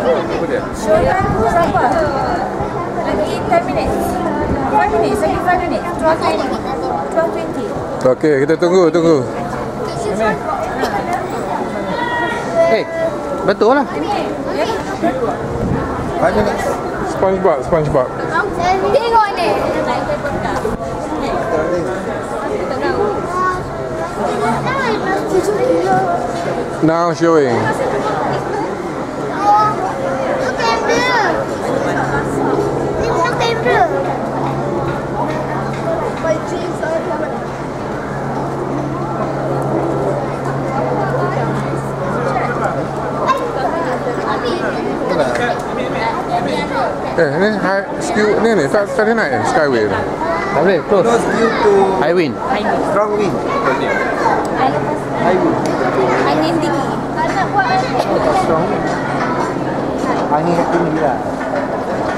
Apa dia? Show time tu berapa? Lagi 10 minutes. 5 minutes, lagi 5 minutes. 12:20. Okey, kita tunggu. Betul lah. 5 minutes. SpongeBob. Tengok ni. Now showing. Ni Saturday night Skyway tu. Tak boleh, close. Close due to High wind. strong wind. High wind. Angin tinggi. Strong wind. Angin tinggi lah.